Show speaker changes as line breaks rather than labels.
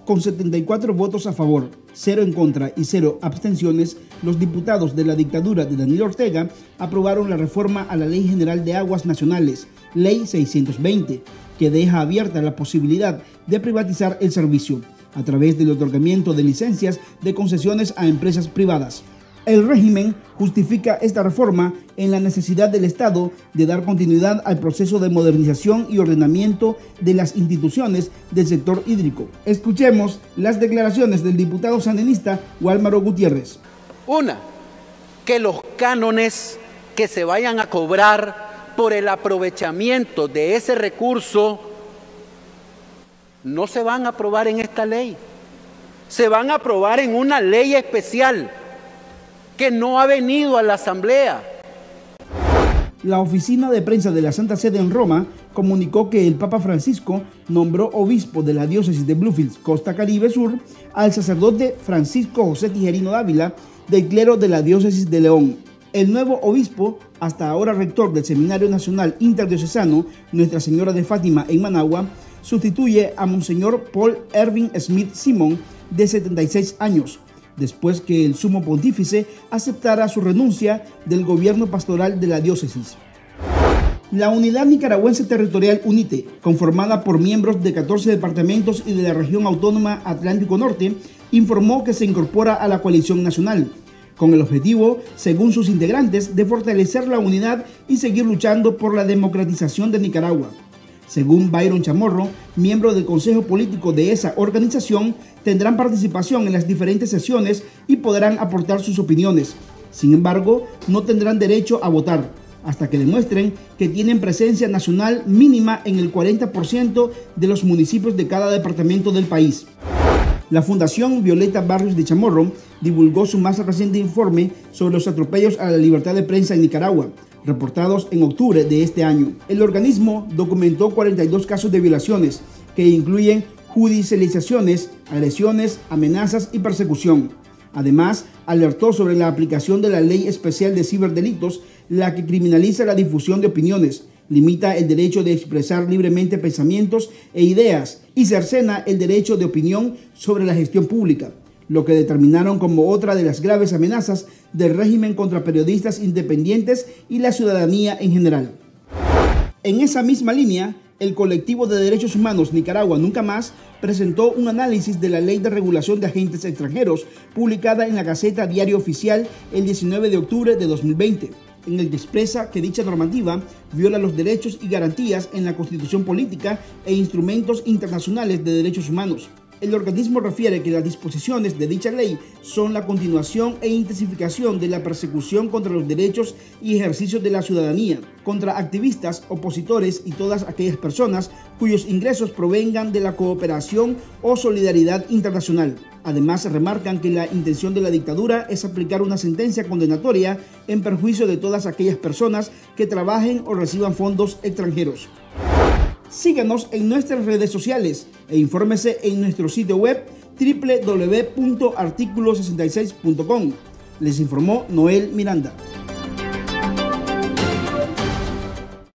Con 74 votos a favor, 0 en contra y 0 abstenciones, los diputados de la dictadura de Daniel Ortega aprobaron la reforma a la Ley General de Aguas Nacionales, Ley 620, que deja abierta la posibilidad de privatizar el servicio a través del otorgamiento de licencias de concesiones a empresas privadas. El régimen justifica esta reforma en la necesidad del Estado de dar continuidad al proceso de modernización y ordenamiento de las instituciones del sector hídrico. Escuchemos las declaraciones del diputado sandinista Wálmaro Gutiérrez.
Una, que los cánones que se vayan a cobrar por el aprovechamiento de ese recurso no se van a aprobar en esta ley, se van a aprobar en una ley especial que no ha venido a la Asamblea.
La oficina de prensa de la Santa Sede en Roma comunicó que el Papa Francisco nombró obispo de la diócesis de Bluefields, Costa Caribe Sur, al sacerdote Francisco José Tijerino Dávila, del clero de la diócesis de León. El nuevo obispo, hasta ahora rector del Seminario Nacional Interdiocesano Nuestra Señora de Fátima en Managua, sustituye a Monseñor Paul Ervin Smith Simon, de 76 años, después que el sumo pontífice aceptara su renuncia del gobierno pastoral de la diócesis. La Unidad Nicaragüense Territorial UNITE, conformada por miembros de 14 departamentos y de la región autónoma Atlántico Norte, informó que se incorpora a la coalición nacional, con el objetivo, según sus integrantes, de fortalecer la unidad y seguir luchando por la democratización de Nicaragua. Según Byron Chamorro, miembro del Consejo Político de esa organización, tendrán participación en las diferentes sesiones y podrán aportar sus opiniones. Sin embargo, no tendrán derecho a votar hasta que demuestren que tienen presencia nacional mínima en el 40% de los municipios de cada departamento del país. La Fundación Violeta Barrios de Chamorro divulgó su más reciente informe sobre los atropellos a la libertad de prensa en Nicaragua, reportados en octubre de este año. El organismo documentó 42 casos de violaciones, que incluyen judicializaciones, agresiones, amenazas y persecución. Además, alertó sobre la aplicación de la Ley Especial de Ciberdelitos, la que criminaliza la difusión de opiniones, limita el derecho de expresar libremente pensamientos e ideas y cercena el derecho de opinión sobre la gestión pública, lo que determinaron como otra de las graves amenazas del régimen contra periodistas independientes y la ciudadanía en general. En esa misma línea, el colectivo de derechos humanos Nicaragua Nunca Más presentó un análisis de la Ley de Regulación de Agentes Extranjeros, publicada en la Gaceta Diario Oficial el 19 de octubre de 2020, en el que expresa que dicha normativa viola los derechos y garantías en la Constitución Política e instrumentos internacionales de derechos humanos. El organismo refiere que las disposiciones de dicha ley son la continuación e intensificación de la persecución contra los derechos y ejercicios de la ciudadanía, contra activistas, opositores y todas aquellas personas cuyos ingresos provengan de la cooperación o solidaridad internacional. Además, remarcan que la intención de la dictadura es aplicar una sentencia condenatoria en perjuicio de todas aquellas personas que trabajen o reciban fondos extranjeros. Síganos en nuestras redes sociales e infórmese en nuestro sitio web www.articulo66.com. Les informó Noel Miranda.